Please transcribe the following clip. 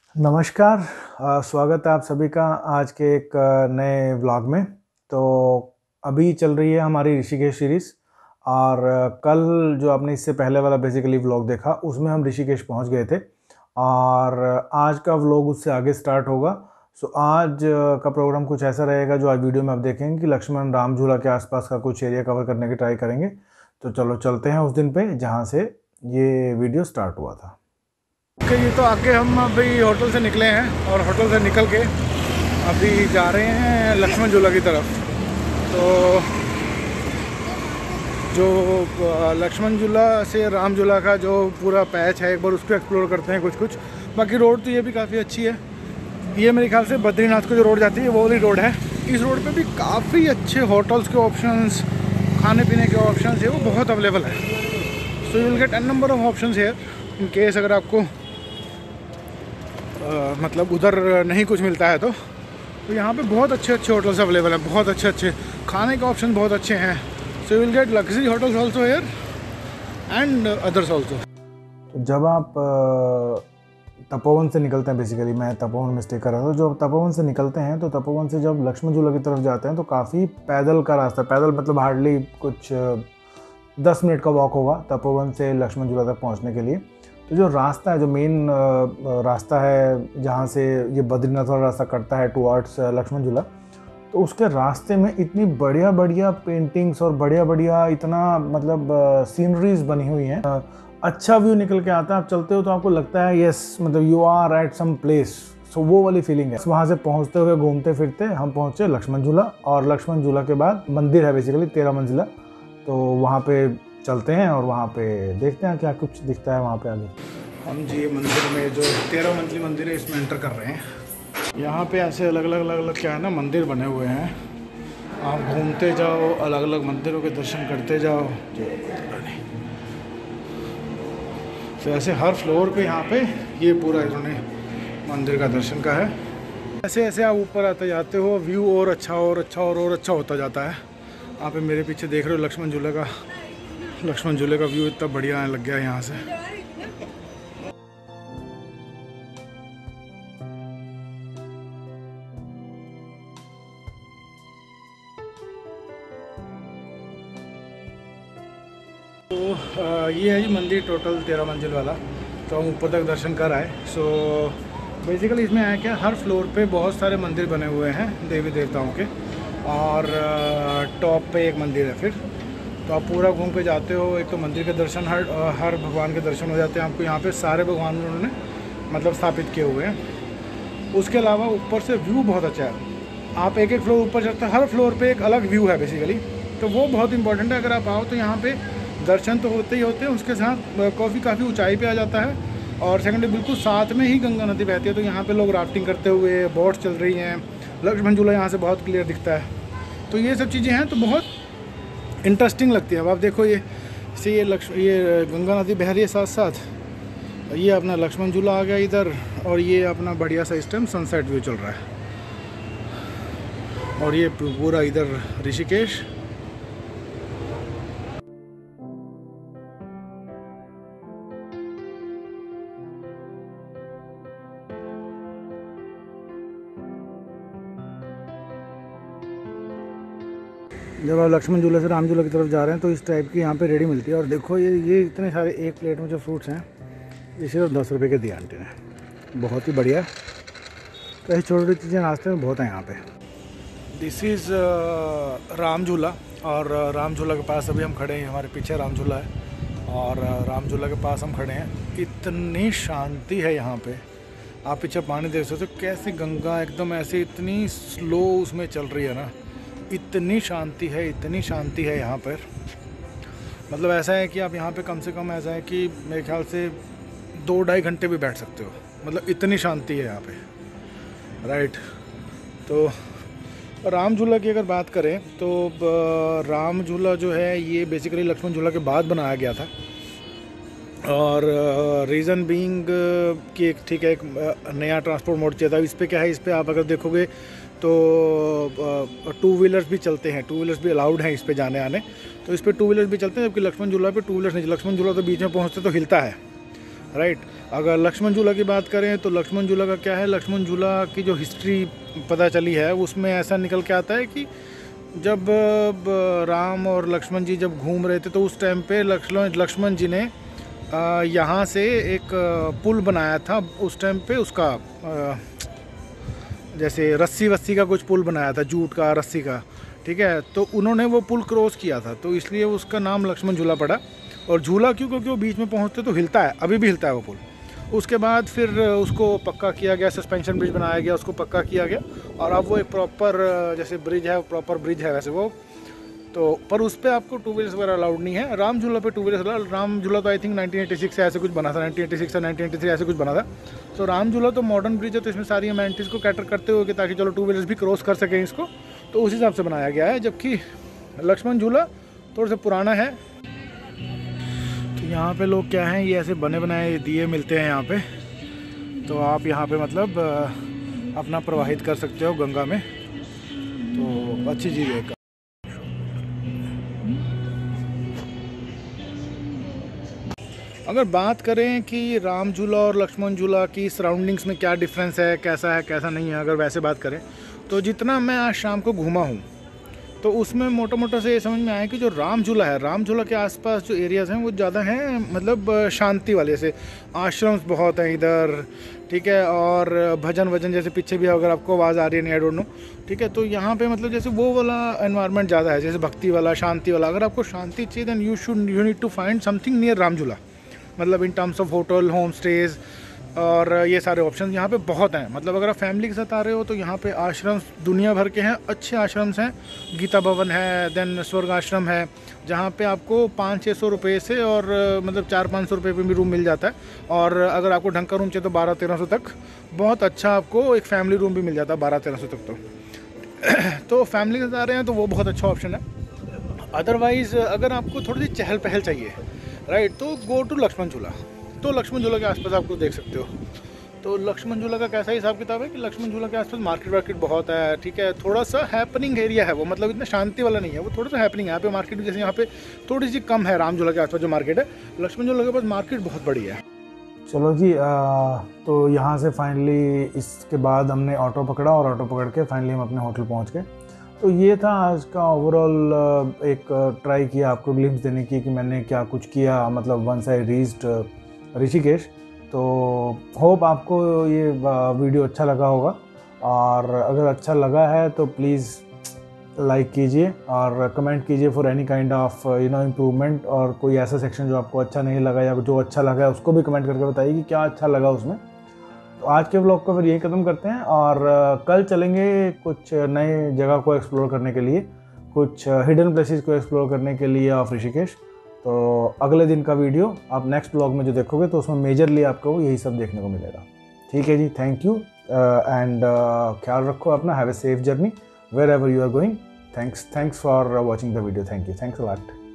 नमस्कार। स्वागत है आप सभी का आज के एक नए व्लॉग में। तो अभी चल रही है हमारी ऋषिकेश सीरीज़ और कल जो आपने इससे पहले वाला बेसिकली व्लॉग देखा उसमें हम ऋषिकेश पहुंच गए थे और आज का व्लॉग उससे आगे स्टार्ट होगा। सो आज का प्रोग्राम कुछ ऐसा रहेगा जो आज वीडियो में आप देखेंगे कि लक्ष्मण राम झूला के आसपास का कुछ एरिया कवर करने की ट्राई करेंगे। तो चलो चलते हैं उस दिन पे जहाँ से ये वीडियो स्टार्ट हुआ था। ये तो आगे हम अभी होटल से निकले हैं और होटल से निकल के अभी जा रहे हैं लक्ष्मण झूला की तरफ। तो जो लक्ष्मण झूला से राम झूला का जो पूरा पैच है एक बार उसको एक्सप्लोर करते हैं कुछ। बाकी रोड तो ये भी काफ़ी अच्छी है। ये मेरे ख्याल से बद्रीनाथ को जो रोड जाती है वो वाली रोड है। इस रोड पे भी काफ़ी अच्छे होटल्स के ऑप्शंस, खाने पीने के ऑप्शंस है वो बहुत अवेलेबल है। So you will get an number of options here in case अगर आपको मतलब उधर नहीं कुछ मिलता है तो यहाँ पे बहुत अच्छे होटल्स अवेलेबल हैं, बहुत अच्छे खाने के ऑप्शन बहुत अच्छे हैं। So you will get luxury hotels also here and others also. तो जब आप तपोवन से निकलते हैं, बेसिकली मैं तपोवन में स्टे कर रहा था, जब तपोवन से निकलते हैं तो तपोवन से जब लक्ष्मण झूला की तरफ जाते हैं तो काफ़ी पैदल का रास्ता, पैदल मतलब हार्डली कुछ 10 मिनट का वॉक होगा तपोवन से लक्ष्मण झूला तक पहुंचने के लिए। तो जो रास्ता है, जो मेन रास्ता है जहाँ से ये बद्रीनाथ वाला रास्ता कटता है टुवर्ड्स लक्ष्मण झूला, तो उसके रास्ते में इतनी बढ़िया पेंटिंग्स और बढ़िया इतना मतलब सीनरीज बनी हुई हैं। अच्छा व्यू निकल के आता है। आप चलते हो तो आपको लगता है यस, मतलब you are at some place. So वो वाली फीलिंग है। वहाँ से पहुँचते हुए घूमते फिरते हम पहुँचे लक्ष्मण झूला और लक्ष्मण झूला के बाद मंदिर है बेसिकली 13 मंजिला। तो वहाँ पे चलते हैं और वहाँ पे देखते हैं क्या कुछ दिखता है वहाँ पे आगे। हम जी मंदिर में जो 13 मंजिली मंदिर है इसमें एंटर कर रहे हैं। यहाँ पे ऐसे अलग अलग क्या है ना मंदिर बने हुए हैं। आप घूमते जाओ, अलग अलग मंदिरों के दर्शन करते जाओ। तो ऐसे हर फ्लोर पे यहाँ पे ये पूरा इन्होंने मंदिर का दर्शन का है। ऐसे आप ऊपर आते जाते हो व्यू और अच्छा होता जाता है। आप मेरे पीछे देख रहे हो लक्ष्मण झूले का व्यू इतना बढ़िया लग गया है यहाँ से। तो ये है जी मंदिर टोटल 13 मंजिल वाला। तो हम ऊपर तक दर्शन कर आए। सो बेसिकली इसमें है क्या, हर फ्लोर पे बहुत सारे मंदिर बने हुए हैं देवी देवताओं के और टॉप पे एक मंदिर है। फिर तो आप पूरा घूम के जाते हो। एक तो मंदिर के दर्शन हर भगवान के दर्शन हो जाते हैं आपको। यहाँ पे सारे भगवान उन्होंने मतलब स्थापित किए हुए हैं। उसके अलावा ऊपर से व्यू बहुत अच्छा है। आप एक फ्लोर ऊपर चढ़ते हैं, हर फ्लोर पे एक अलग व्यू है बेसिकली। तो वो बहुत इंपॉर्टेंट है। अगर आप आओ तो यहाँ पे दर्शन तो होते ही होते हैं, उसके साथ काफ़ी ऊंचाई पे आ जाता है। और सेकेंडली बिल्कुल साथ में ही गंगा नदी बहती है। तो यहाँ पे लोग राफ्टिंग करते हुए, बोट चल रही हैं। लक्ष्मण झूला यहाँ से बहुत क्लियर दिखता है। तो ये सब चीज़ें हैं तो बहुत इंटरेस्टिंग लगती है। अब आप देखो ये गंगा नदी बह रही है साथ साथ। ये अपना लक्ष्मण झूला आ गया इधर और ये अपना बढ़िया सा इस टाइम सनसेट व्यू चल रहा है। और ये पूरा इधर ऋषिकेश। जब आप लक्ष्मण झूला से राम झूला की तरफ जा रहे हैं तो इस टाइप की यहाँ पे रेडी मिलती है। और देखो ये इतने सारे एक प्लेट में जो फ्रूट्स हैं ये सिर्फ 10 रुपये के दिए आंटी ने। बहुत ही बढ़िया। तो ऐसी छोटी छोटी चीज़ें नाश्ते में बहुत हैं यहाँ पे। दिस इज़ राम झूला। और राम झूला के पास अभी हम खड़े हैं। हमारे पीछे राम झूला है और राम झूला के पास हम खड़े हैं। इतनी शांति है यहाँ पे। आप पीछे पानी देख सकते हो कैसे गंगा एकदम ऐसे इतनी स्लो उसमें चल रही है ना। इतनी शांति है यहाँ पर। मतलब ऐसा है कि आप यहाँ पे कम से कम ऐसा है कि मेरे ख्याल से 2-2.5 घंटे भी बैठ सकते हो। मतलब इतनी शांति है यहाँ पे, राइट। तो राम झूला की अगर बात करें तो राम झूला जो है ये बेसिकली लक्ष्मण झूला के बाद बनाया गया था। और रीज़न बीइंग कि ठीक है एक नया ट्रांसपोर्ट मोड चाहिए था। इस पर क्या है, इस पर आप अगर देखोगे तो 2 व्हीलर्स भी चलते हैं, 2 व्हीलर्स भी अलाउड हैं इस पे जाने आने। तो इस पे 2 व्हीलर्स भी चलते हैं, जबकि लक्ष्मण झूला पे 2 व्हीलर्स नहीं। लक्ष्मण झूला तो बीच में पहुंचते तो हिलता है राइट। अगर लक्ष्मण झूला की बात करें तो लक्ष्मण झूला का क्या है, लक्ष्मण झूला की जो हिस्ट्री पता चली है उसमें ऐसा निकल के आता है कि जब राम और लक्ष्मण जी जब घूम रहे थे तो उस टाइम पे लक्ष्मण जी ने यहाँ से एक पुल बनाया था। उस टाइम पे उसका जैसे रस्सी वस्सी का कुछ पुल बनाया था, जूट का, रस्सी का, ठीक है। तो उन्होंने वो पुल क्रॉस किया था, तो इसलिए उसका नाम लक्ष्मण झूला पड़ा। और झूला क्यों? क्योंकि वो बीच में पहुँचते तो हिलता है, अभी भी हिलता है वो पुल। उसके बाद फिर उसको पक्का किया गया, सस्पेंशन ब्रिज बनाया गया, उसको पक्का किया गया और अब वो एक प्रॉपर जैसे ब्रिज है, प्रॉपर ब्रिज है वैसे वो। तो पर उस पर आपको टू व्हीलर्स वगैरह अलाउड नहीं है। राम झूला पे टू व्हीलर्स, राम झूला तो आई थिंक 1986 से ऐसे कुछ बना था, 1986 या 1983 ऐसे कुछ बना था। तो राम झूला तो मॉडर्न ब्रिज है, तो इसमें सारी अमेनिटीज़ को कैटर करते हुए कि ताकि चलो टू व्हीलर्स भी क्रॉस कर सकें इसको, तो उस हिसाब से बनाया गया है। जबकि लक्ष्मण झूला थोड़ा सा पुराना है। तो यहाँ पे लोग क्या हैं, ये ऐसे बने बनाए दिए मिलते हैं यहाँ पे, तो आप यहाँ पे मतलब अपना प्रवाहित कर सकते हो गंगा में, तो अच्छी चीज़ है। अगर बात करें कि राम झूला और लक्ष्मण झूला की सराउंडिंग्स में क्या डिफरेंस है, कैसा नहीं है, अगर वैसे बात करें तो जितना मैं आज शाम को घूमा हूँ तो उसमें मोटा मोटा से ये समझ में आया कि जो राम झूला है, राम झूला के आसपास जो एरियाज़ हैं वो ज़्यादा हैं मतलब शांति वाले से, आश्रम्स बहुत हैं इधर, ठीक है। और भजन वजन जैसे पीछे भी अगर आपको आवाज़ आ रही है, नहीं आई डोंट नो, ठीक है। तो यहाँ पे मतलब जैसे वो वाला एनवायरनमेंट ज़्यादा है, जैसे भक्ति वाला, शांति वाला। अगर आपको शांति चाहिए then you need to find something near Ram Jhula, मतलब in terms of hotel, home stage और ये सारे ऑप्शन यहाँ पे बहुत हैं। मतलब अगर आप फैमिली के साथ आ रहे हो तो यहाँ पे आश्रम दुनिया भर के हैं, अच्छे आश्रम्स हैं। गीता भवन है, देन स्वर्ग आश्रम है, जहाँ पे आपको 500-600 रुपये से और मतलब 400-500 रुपये पे भी रूम मिल जाता है। और अगर आपको ढंग का रूम चाहिए तो 1200-1300 तक बहुत अच्छा आपको एक फैमिली रूम भी मिल जाता है, 1200-1300 तक। तो फैमिली के साथ आ रहे हैं तो वो बहुत अच्छा ऑप्शन है। अदरवाइज़ अगर आपको थोड़ी सी चहल पहल चाहिए, राइट, तो गो टू लक्ष्मण झूला। तो लक्ष्मण झूला के आसपास आपको देख सकते हो। तो लक्ष्मण झूला का कैसा हिसाब किताब है कि लक्ष्मण झूला के आसपास मार्केट वार्केट बहुत है, ठीक है। थोड़ा सा हैपनिंग एरिया है वो, मतलब इतना शांति वाला नहीं है वो, थोड़ा सा हैपनिंग है यहाँ पे। मार्केट जैसे यहाँ पे थोड़ी सी कम है राम झूला के आसपास जो मार्केट है, लक्ष्मण झूला के पास मार्केट बहुत बड़ी है। चलो जी, तो यहाँ से फाइनली इसके बाद हमने ऑटो पकड़ा और ऑटो पकड़ के फाइनली हम अपने होटल पहुँच गए। तो ये था आज का ओवरऑल एक ट्राई किया आपको ग्लिम्स देने की कि मैंने क्या कुछ किया, मतलब वंस आई रीच्ड ऋषिकेश। तो होप आपको ये वीडियो अच्छा लगा होगा, और अगर अच्छा लगा है तो प्लीज़ लाइक कीजिए और कमेंट कीजिए for any kind of improvement. और कोई ऐसा सेक्शन जो आपको अच्छा नहीं लगा या जो अच्छा लगा है उसको भी कमेंट करके बताइए कि क्या अच्छा लगा उसमें। तो आज के व्लॉग को फिर यही ख़त्म करते हैं और कल चलेंगे कुछ नए जगह को एक्सप्लोर करने के लिए, कुछ हिडन प्लेसेस को एक्सप्लोर करने के लिए ऑफ ऋषिकेश। तो अगले दिन का वीडियो आप नेक्स्ट ब्लॉग में जो देखोगे तो उसमें मेजरली आपको यही सब देखने को मिलेगा। ठीक है जी, थैंक यू एंड ख्याल रखो अपना, have a safe journey wherever you are going. Thanks for watching the video, thank you, thanks a lot.